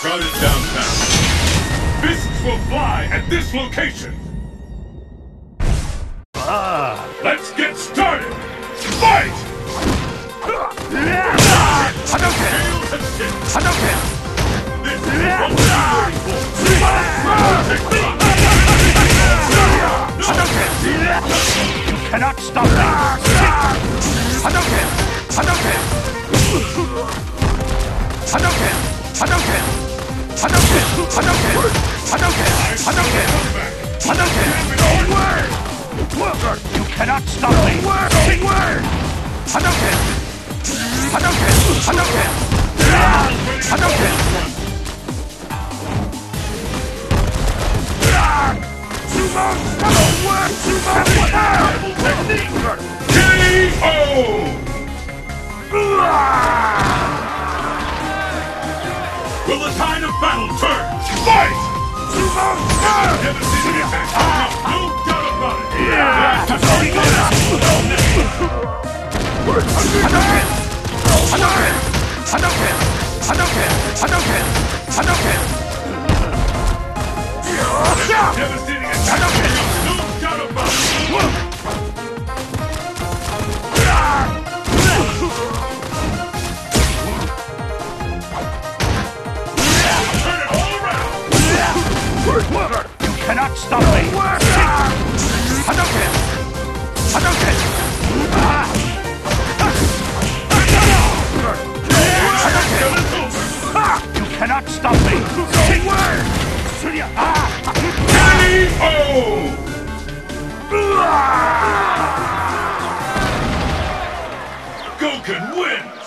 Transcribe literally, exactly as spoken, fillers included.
crowded downtown. Fists will fly at this location. Ah. Let's get started. Fight! Hadouken! Hadouken! This is what we're waiting for. Hadouken! You cannot stop me! Hadouken! Hadouken! Hadouken! Hadouken! Hadouken! Hadouken! Hadouken! Hadouken! Hadouken! You cannot stop me! Hadouken! Hadouken! Hadouken! Hadouken! K O! Will the tide of battle turn? Fight! Devastating attack! No doubt about it! Hadouken! Hadouken! Hadouken! Hadouken! Hadouken! Hadouken! Devastating attack! No doubt about it! Turn it all around! You cannot stop me! Hadouken! Hadouken! You cannot stop me! K O! Gouken wins!